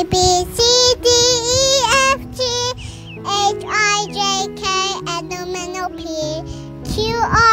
A, B, C, D, E, F, G, H, I, J, K, L, M, N, O, P, Q, R,